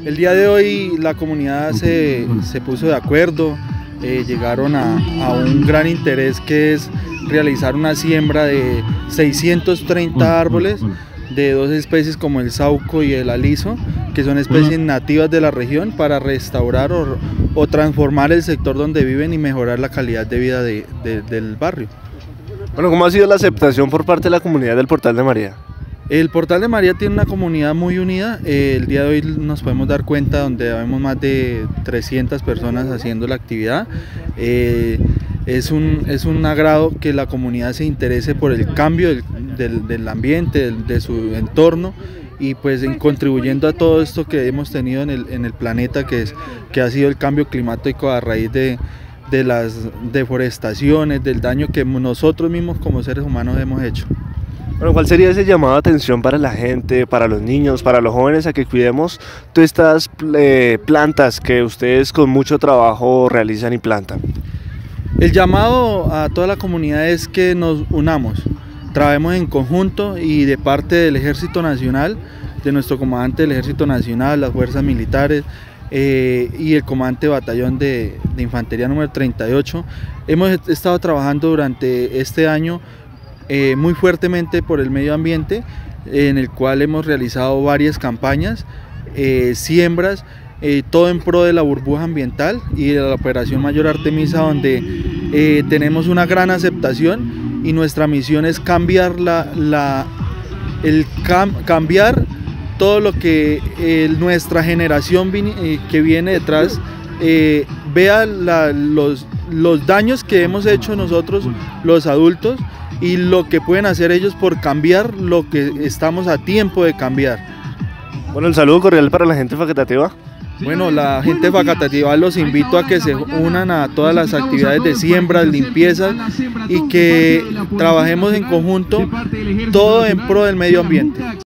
El día de hoy la comunidad se puso de acuerdo, llegaron a un gran interés, que es realizar una siembra de 630 árboles de dos especies como el sauco y el aliso, que son especies nativas de la región, para restaurar o transformar el sector donde viven y mejorar la calidad de vida del barrio. Bueno, ¿cómo ha sido la aceptación por parte de la comunidad del Portal de María? El Portal de María tiene una comunidad muy unida. El día de hoy nos podemos dar cuenta donde vemos más de 300 personas haciendo la actividad. Es un agrado que la comunidad se interese por el cambio del ambiente, de su entorno, y pues contribuyendo a todo esto que hemos tenido en el planeta, que ha sido el cambio climático a raíz de las deforestaciones, del daño que nosotros mismos como seres humanos hemos hecho. Bueno, ¿cuál sería ese llamado de atención para la gente, para los niños, para los jóvenes, a que cuidemos todas estas plantas que ustedes con mucho trabajo realizan y plantan? El llamado a toda la comunidad es que nos unamos, trabajemos en conjunto, y de parte del Ejército Nacional, de nuestro comandante del Ejército Nacional, las fuerzas militares y el comandante de batallón de infantería número 38, hemos estado trabajando durante este año muy fuertemente por el medio ambiente, en el cual hemos realizado varias campañas, siembras, todo en pro de la burbuja ambiental y de la Operación Mayor Artemisa, donde tenemos una gran aceptación, y nuestra misión es cambiar cambiar todo lo que nuestra generación que viene detrás vea los daños que hemos hecho nosotros los adultos, y lo que pueden hacer ellos por cambiar lo que estamos a tiempo de cambiar. Bueno, el saludo cordial para la gente de Facatativá. Bueno, la gente de Facatativá los invito a que se unan a todas las actividades de siembras, limpiezas, y que trabajemos en conjunto, todo en pro del medio ambiente.